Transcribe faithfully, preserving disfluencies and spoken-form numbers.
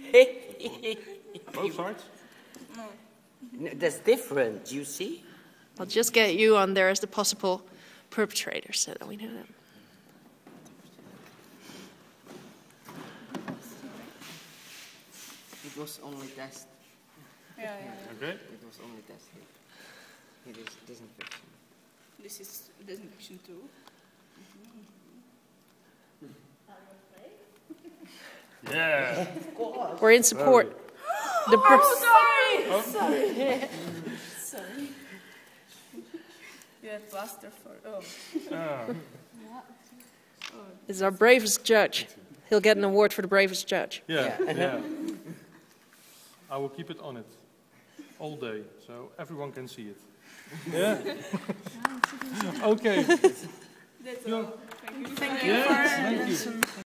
Both sides? No, that's different, you see? I'll just get you on there as the possible perpetrator so that we know them. It was only test. Yeah, yeah, yeah. Okay. It was only tested. It is disinfection. This is disinfection too. Yeah. We're in support. The Oh, sorry! Sorry. Sorry. You have plaster for... Oh. Ah. This is our bravest judge. He'll get an award for the bravest judge. Yeah, Yeah. yeah. I will keep it on it all day, so everyone can see it. Yeah. Okay. That's all. Thank you. Thank you Yes, for thank you.